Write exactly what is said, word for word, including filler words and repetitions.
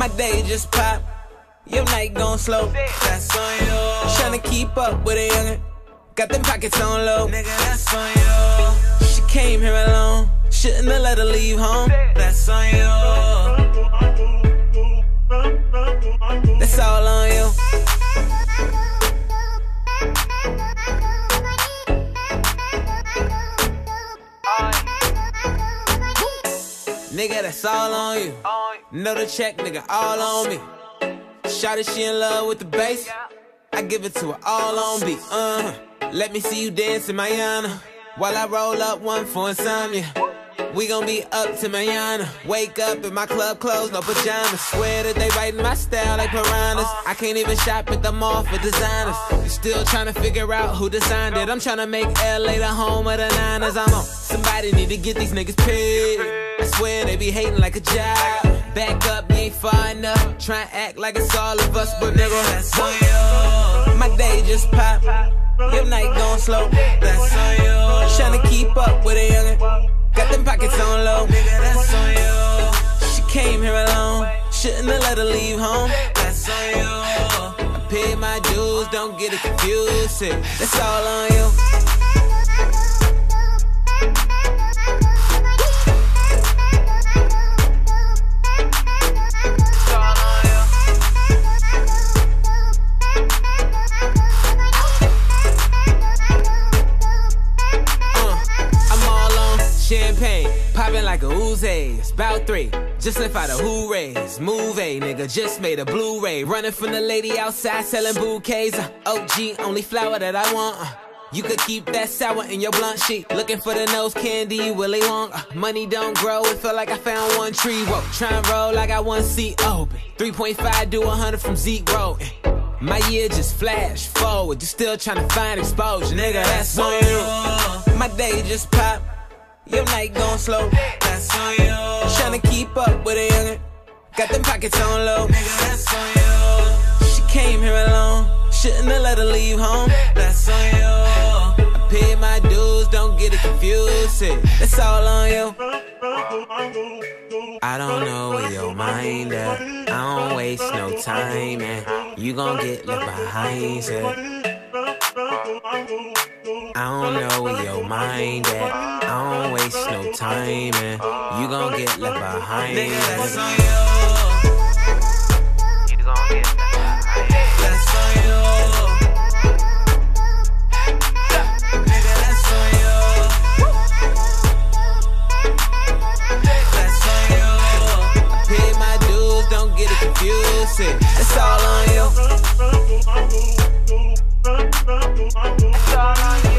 My day just pop, your night gon' slow. That's on you. Tryna keep up with a youngin', got them pockets on low. Nigga, that's on you. She came here alone, shouldn't have let her leave home. That's on you. That's all on you. Nigga, that's all on you. Know the check, nigga, all on me. Shawty, she in love with the bass. I give it to her all on beat. Uh-huh. Let me see you dancing, Mayana, while I roll up one for insomnia. We gon' be up to Mayana. Wake up in my club clothes, no pajamas. Swear that they writing my style like piranhas. I can't even shop at the mall for designers. You still tryna figure out who designed it. I'm tryna make L A the home of the Niners. I'm on. Somebody need to get these niggas paid. I swear they be hating like a job. Back up, you ain't far enough. Try and act like it's all of us, but nigga, that's on you. My day just pop, your night gon' slow. That's on you. Tryna keep up with a youngin', got them pockets on low. Nigga, that's on you. She came here alone, shouldn't have let her leave home. That's on you. I paid my dues, don't get it confused. That's all on you. Champagne, poppin' like a Uzi. It's bout three, just left out a hoorays. Move A, nigga, just made a Blu-ray. Running from the lady outside selling bouquets. uh, O G, only flower that I want. uh, You could keep that sour in your blunt sheet. Looking for the nose candy, Willy Wonka. uh, Money don't grow, it felt like I found one tree. Whoa, try and roll, I got one seat open. three point five, do one hundred from zero. My year just flash forward, you still tryna find exposure. Nigga, that's on you. My day just pop, your night gon' slow. That's on you. Tryna keep up with a youngin', got them pockets on low. Nigga, that's on you. She came here alone, shouldn't have let her leave home. That's on you. I paid my dues, don't get it confused. That's all on you. I don't know where your mind at. I don't waste no time, man. You gon' get left behind, said. I don't know where your mind at. I don't waste no time, man. You gon' get left behind. Nigga, that's on you. You gon' get left behind. That's on you. Nigga, that's on you. That's on you. I paid my dues, don't get it confused. It's all on you. It's all on you.